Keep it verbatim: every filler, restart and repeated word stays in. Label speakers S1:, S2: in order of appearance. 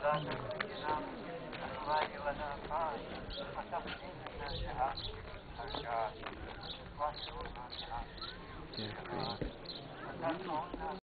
S1: ولا تخزنا من الأموال والآفات وتقديم الناجعات الحاجات وتواصلنا بها وتنفعنا